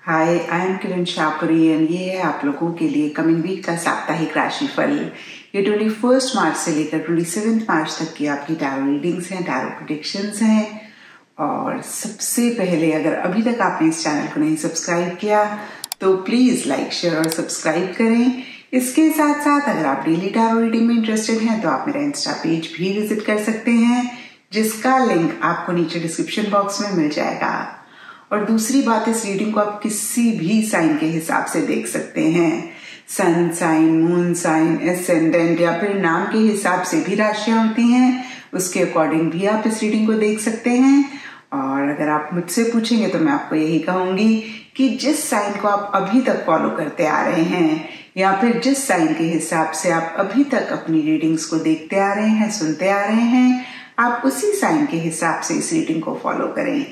Hi, I am Kiran Shahpuri and ये है आप लोगों के लिए कमिंग वीक का साप्ताहिक राशिफल। ये 21 मार्च से लेकर 27 मार्च तक की आपकी टैरो रीडिंग्स हैं, टैरो प्रेडिक्शंस हैं। और सबसे पहले अगर अभी तक आपने इस चैनल को नहीं सब्सक्राइब किया तो प्लीज लाइक, शेयर और सब्सक्राइब करें। इसके साथ साथ अगर आप डेली टैरो रीडिंग में इंटरेस्टेड हैं तो आप मेरा इंस्टा पेज भी विजिट कर सकते हैं, जिसका लिंक आपको नीचे डिस्क्रिप्शन बॉक्स में मिल जाएगा। और दूसरी बात, इस रीडिंग को आप किसी भी साइन के हिसाब से देख सकते हैं। Sun sign, moon sign, ascendant या फिर नाम के हिसाब से भी राशियां होती हैं, उसके अकॉर्डिंग भी आप इस रीडिंग को देख सकते हैं। और अगर आप मुझसे पूछेंगे तो मैं आपको यही कहूंगी कि जिस साइन को आप अभी तक फॉलो करते आ रहे हैं या फिर जिस साइन के हिसाब से आप अभी तक अपनी रीडिंग्स को देखते आ रहे हैं, सुनते आ रहे हैं, आप उसी साइन के हिसाब से इस रीडिंग को फॉलो करें।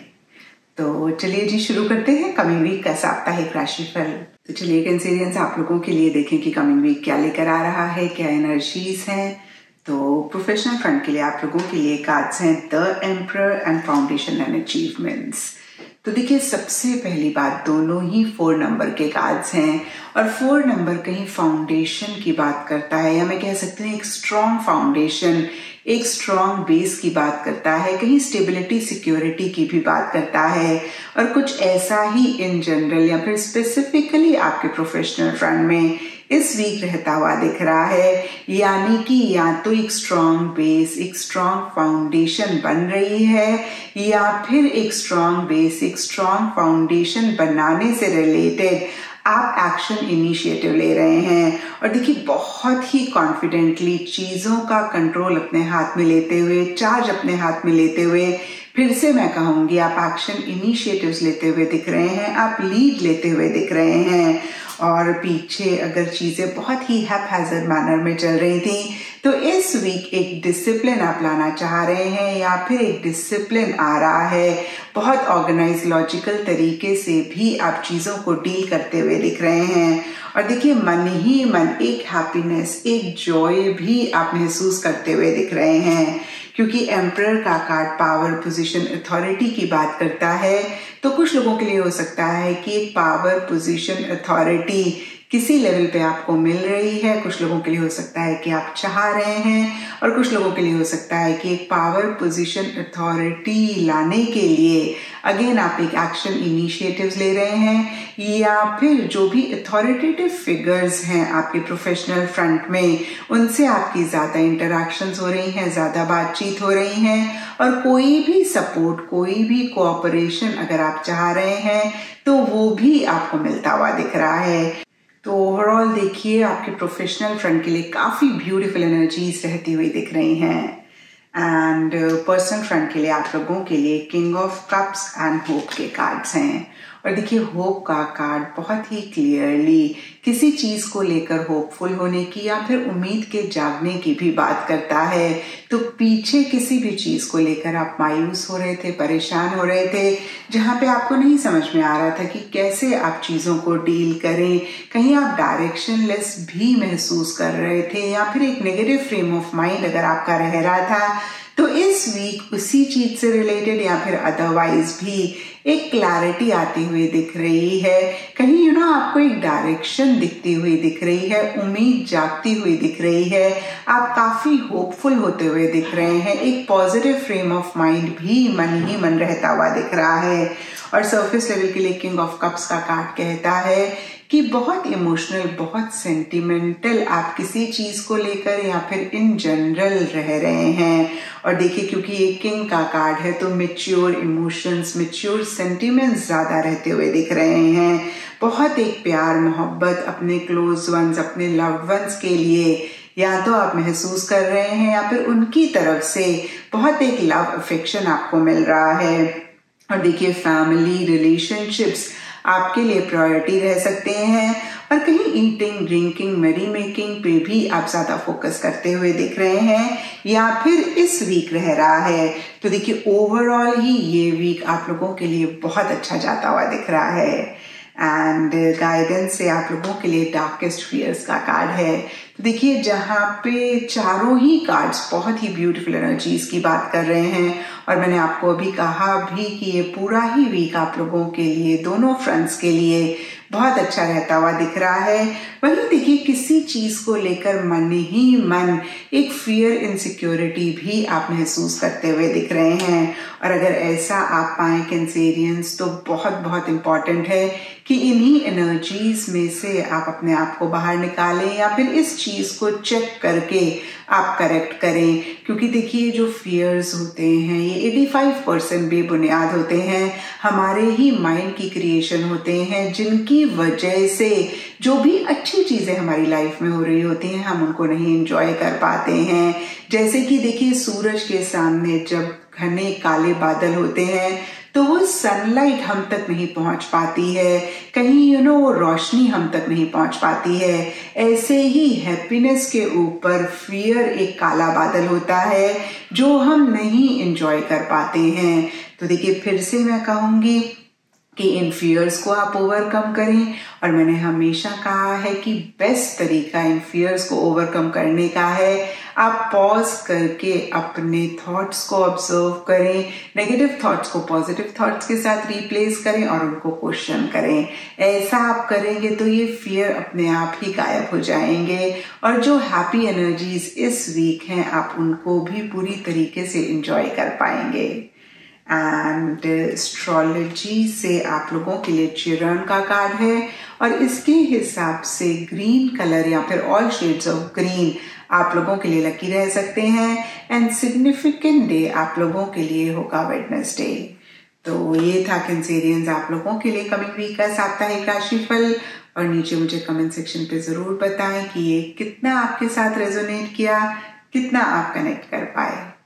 तो चलिए जी शुरू करते हैं कमिंग वीक का साप्ताहिक राशिफल। तो चलिए कैंसेरियंस, आप लोगों के लिए देखें कि कमिंग वीक क्या लेकर आ रहा है, क्या एनर्जीज हैं। तो प्रोफेशनल फ्रंट के लिए आप लोगों के लिए कार्ड्स हैं the emperor and foundation and achievements. तो देखिए, सबसे पहली बात, दोनों ही 4 नंबर के कार्ड्स हैं और 4 नंबर कहीं फाउंडेशन की बात करता है, या मैं कह सकती हूँ एक स्ट्रॉन्ग फाउंडेशन, एक स्ट्रॉन्ग बेस की बात करता है, कहीं स्टेबिलिटी, सिक्योरिटी की भी बात करता है। और कुछ ऐसा ही इन जनरल या फिर स्पेसिफिकली आपके प्रोफेशनल फ्रंट में इस वीक रहता हुआ दिख रहा है। यानी कि या तो एक स्ट्रॉन्ग बेस, एक स्ट्रॉन्ग फाउंडेशन बन रही है, या फिर एक स्ट्रॉन्ग बेस, एक स्ट्रॉन्ग फाउंडेशन बनाने से रिलेटेड आप एक्शन इनिशिएटिव ले रहे हैं। और देखिए, बहुत ही कॉन्फिडेंटली चीजों का कंट्रोल अपने हाथ में लेते हुए, चार्ज अपने हाथ में लेते हुए, फिर से मैं कहूंगी आप एक्शन इनिशिएटिव्स लेते हुए दिख रहे हैं, आप लीड लेते हुए दिख रहे हैं। और पीछे अगर चीजें बहुत ही हैपहैज़र्ड मैनर में चल रही थी तो इस वीक एक डिसिप्लिन आप लाना चाह रहे हैं, या फिर एक डिसिप्लिन आ रहा है। बहुत ऑर्गेनाइज, लॉजिकल तरीके से भी आप चीजों को डील करते हुए दिख रहे हैं। और देखिए, मन ही मन एक हैप्पीनेस, एक जॉय भी आप महसूस करते हुए दिख रहे हैं, क्योंकि एम्परर का कार्ड पावर, पोजीशन, अथॉरिटी की बात करता है। तो कुछ लोगों के लिए हो सकता है कि एक पावर, पोजीशन, अथॉरिटी किसी लेवल पे आपको मिल रही है, कुछ लोगों के लिए हो सकता है कि आप चाह रहे हैं, और कुछ लोगों के लिए हो सकता है कि एक पावर, पोजीशन, अथॉरिटी लाने के लिए अगेन आप एक एक्शन इनिशिएटिव्स ले रहे हैं, या फिर जो भी अथॉरिटेटिव फिगर्स हैं आपके प्रोफेशनल फ्रंट में, उनसे आपकी ज्यादा इंटरैक्शंस हो रही हैं, ज्यादा बातचीत हो रही हैं। और कोई भी सपोर्ट, कोई भी कोऑपरेशन अगर आप चाह रहे हैं तो वो भी आपको मिलता हुआ दिख रहा है। तो ओवरऑल देखिए, आपके प्रोफेशनल फ्रंट के लिए काफी ब्यूटीफुल एनर्जीज रहती हुई दिख रही हैं। एंड पर्सनल फ्रंट के लिए आप लोगों के लिए king of cups and hope के कार्ड्स हैं। और देखिए, होप का कार्ड बहुत ही क्लियरली किसी चीज को लेकर होपफुल होने की या फिर उम्मीद के जागने की भी बात करता है। तो पीछे किसी भी चीज को लेकर आप मायूस हो रहे थे, परेशान हो रहे थे, जहां पे आपको नहीं समझ में आ रहा था कि कैसे आप चीजों को डील करें, कहीं आप डायरेक्शनलेस भी महसूस कर रहे थे, या फिर एक नेगेटिव फ्रेम ऑफ माइंड अगर आपका रह रहा था, तो इस वीक उसी चीज से रिलेटेड या फिर अदरवाइज भी एक क्लैरिटी आती हुई दिख रही है। कहीं आपको एक डायरेक्शन दिखती हुई दिख रही है, उम्मीद जागती हुई दिख रही है, आप काफी होपफुल होते हुए दिख रहे हैं, एक पॉजिटिव फ्रेम ऑफ माइंड भी मन ही मन रहता हुआ दिख रहा है। और सरफेस लेवल के लिए किंग ऑफ कप्स का कार्ड कहता है कि बहुत इमोशनल, बहुत सेंटिमेंटल आप किसी चीज को लेकर या फिर इन जनरल रह रहे हैं। और देखिए, क्योंकि ये किंग का कार्ड है तो मेच्योर इमोशंस, मेच्योर सेंटिमेंट्स ज्यादा रहते हुए दिख रहे हैं। बहुत एक प्यार, मोहब्बत अपने क्लोज वंस, अपने लव्ड वंस के लिए या तो आप महसूस कर रहे हैं, या फिर उनकी तरफ से बहुत एक लव अफेक्शन आपको मिल रहा है। और देखिए, फैमिली रिलेशनशिप्स आपके लिए प्रायोरिटी रह सकते हैं, और कहीं ईटिंग, ड्रिंकिंग, मरी मेकिंग पे भी आप ज्यादा फोकस करते हुए दिख रहे हैं, या फिर इस वीक रह रहा है। तो देखिए, ओवरऑल ही ये वीक आप लोगों के लिए बहुत अच्छा जाता हुआ दिख रहा है। एंड गाइडेंस से आप लोगों के लिए डार्केस्ट फियर्स का कार्ड है। तो देखिए जहाँ पे चारों ही कार्ड्स बहुत ही ब्यूटीफुल एनर्जीज की बात कर रहे हैं, और मैंने आपको अभी कहा भी कि ये पूरा ही वीक आप लोगों के लिए, दोनों फ्रंट्स के लिए बहुत अच्छा रहता हुआ दिख रहा है। वहीं देखिए किसी चीज को लेकर मन ही मन एक फियर, इनसिक्योरिटी भी आप महसूस करते हुए दिख रहे हैं, और अगर ऐसा आप पाए कैंसेरियंस तो बहुत बहुत इंपॉर्टेंट है कि इन्हीं एनर्जीज में से आप अपने आप को बाहर निकालें, या फिर इस चीज को चेक करके आप करेक्ट करें। क्योंकि देखिए जो फियर्स होते हैं ये 85% बेबुनियाद होते हैं, हमारे ही माइंड की क्रिएशन होते हैं, जिनकी वजह से जो भी अच्छी चीजें हमारी लाइफ में हो रही होती हैं हम उनको नहीं एंजॉय कर पाते हैं। जैसे कि देखिए सूरज के सामने जब घने काले बादल होते हैं तो वो सनलाइट हम तक नहीं पहुंच पाती है, कहीं वो रोशनी हम तक नहीं पहुंच पाती है। ऐसे ही हैप्पीनेस के ऊपर फियर एक काला बादल होता है जो हम नहीं एंजॉय कर पाते हैं। तो देखिए फिर से मैं कहूंगी कि इन फियर्स को आप ओवरकम करें, और मैंने हमेशा कहा है कि बेस्ट तरीका इन फियर्स को ओवरकम करने का है आप पॉज करके अपने थॉट्स को ऑब्जर्व करें, नेगेटिव थॉट्स को पॉजिटिव थॉट्स के साथ रिप्लेस करें और उनको क्वेश्चन करें। ऐसा आप करेंगे तो ये फियर अपने आप ही गायब हो जाएंगे, और जो हैप्पी एनर्जीज इस वीक हैं आप उनको भी पूरी तरीके से एंजॉय कर पाएंगे। एंड एस्ट्रोलॉजी से आप लोगों के लिए चिरन का कार्ड है, और इसके हिसाब से ग्रीन कलर या फिर ऑल शेड्स ऑफ ग्रीन आप लोगों के लिए लकी रह सकते हैं। एंड सिग्निफिकेंट डे आप लोगों के लिए होगा वेडनेसडे। तो ये था कैंसेरियंस आप लोगों के लिए कमिंग वीक का साप्ताहिक राशिफल, और नीचे मुझे कमेंट सेक्शन पे जरूर बताएं कि ये कितना आपके साथ रेजोनेट किया, कितना आप कनेक्ट कर पाए।